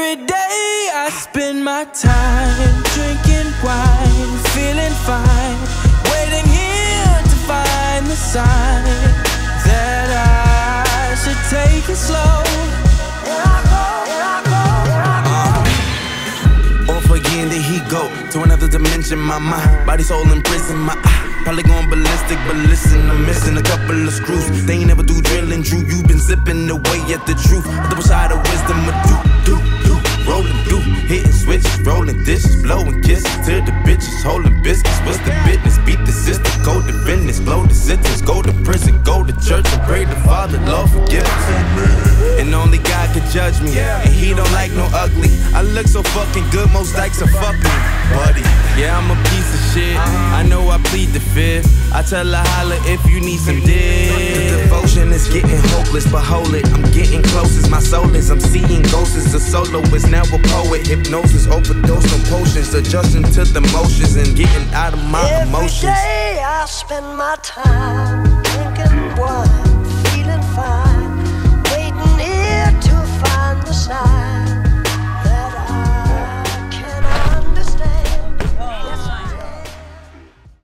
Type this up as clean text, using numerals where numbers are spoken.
Every day I spend my time drinking wine, feeling fine, waiting here to find the sign that I should take it slow. Off again, there he go to another dimension. My mind, body, soul in prison. My eye, probably going ballistic, but listen, I'm missing a couple of screws. They ain't never do drilling, Drew. You been zipping away at the truth. The double side of wisdom, rolling, hitting switches, rolling dishes, blowing kisses to the bitches, holding biscuits. What's the business? Beat the system, code the business, blow the sentence, go to prison, go to church and pray the Father, Lord forgive us. And only God can judge me, and He don't like no ugly. I look so fucking good, most likes are fuck me, buddy. Yeah, I'm a piece of shit. I know I plead the fifth. I tell her holla if you need some dick. The devotion is getting hopeless, but hold it, I'm getting close as my soul is. I'm seeing ghosts as a soloist, now a poet. Hypnosis, overdose on potions, adjusting to the motions and getting out of my emotions. Every day I spend my time drinking wine.